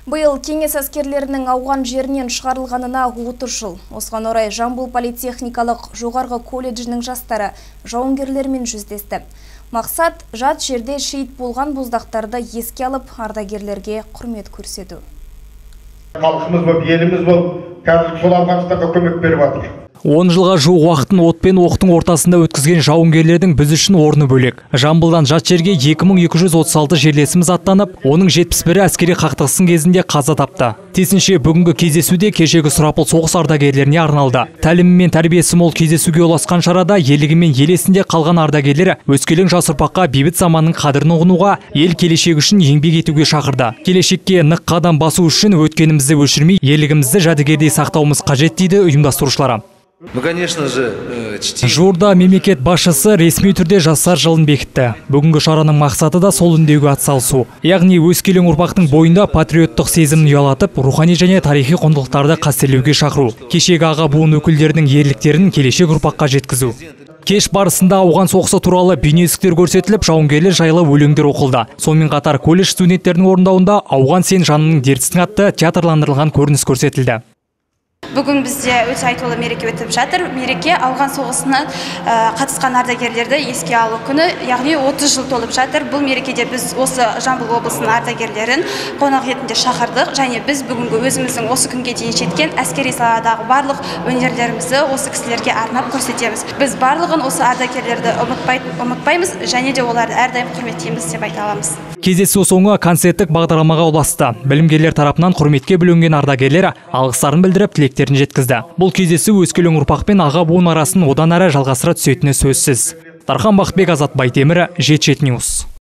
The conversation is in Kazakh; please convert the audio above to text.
Биыл кеңес әскерлерінің ауған жерінен шығарылғанына 30 жыл. Осыған орай Жамбыл политехникалық жоғарғы колледжінің жастары жауынгерлермен жүздесті. Мақсат жат жерде шейіт болған боздақтарды еске алып, ардагерлерге құрмет көрсету. Халқымыз болып, еліміз болып, қазір сол Ауғанстанға көмек беріп жатыр. 10 жылға жуық уақытын от пен оқтың ортасында өткізген жауынгерлердің біз үшін орны бөлек. Жамбылдан жат жерге 2236 жерлесіміз аттанып, оның 71-і әскери қақтығыстың кезінде қаза тапты. Тесінше бүгінгі кездесуде кешегі сұрапыл соғыс ардагерлеріне арналды. Тәлімі мен тәрбиесі мол кездесуге ұласқан шарада елігі мен ел есінде қалған ардагерлер өскелең жас ұрпаққа бейбіт заманның қадірін ұғынуға, ел келешегі үшін еңбек етуге шақырды. Келешекке нық қадам басу үшін өткенімізді өшірмей, елігімізді жәдігердей сақтауымыз қажет дейді ұйымдастырушылар. Ну, конечно же, Жуырда мемлекет басшысы ресми түрде жастар жылын бекітті. Бүгінгі шараның мақсаты да сол үндеуге атсалысу. Яғни өскелең ұрпақтың бойында патриоттық сезімін ұялатып, рухани және тарихи құндылықтарды қастерлеуге шақыру. Кешегі аға буын өкілдерінің ерліктерін келешек ұрпаққа жеткізу. Кеш барысында ауған соғысы туралы бейнелестіктер көрсетіліп, жауынгерлер жайлы өлеңдер оқылды. Сонымен қатар колледж студенттерінің орындауында «Ауған сен жаныңның дертісің» атты театрландырылған көрініс көрсетілді. Бүгін бізде өте айтулы мереке өтіп жатыр. Мереке ауған соғысына қатысқан ардагерлерді еске алу күні, яғни 30 жыл толып жатыр. Бұл мерекеде біз осы Жамбыл облысының ардагерлерін қонақ ретінде шақырдық, және біз бүгінгі өзіміздің осы күнге дейін жеткен әскери саладағы барлық өнерлерімізді осы кісілерге арнап көрсетеміз. Біз барлығын осы ардагерлерді ұмытпаймыз, және де оларды әрдайым құрметтейміз деп айта аламыз. Кездесу соңы концерттік бағдарламаға ұласты. Білімгерлер тарапынан құрметке бөленген ардагерлер алғыстарын білдіріп, тілектерін жеткізді. Бұл кездесу өскелең ұрпақ пен аға буын арасын одан әрі жалғастыра түсетіні сөзсіз. Дархан Бақытбек, Азат Байтемір, Жеті Ньюс.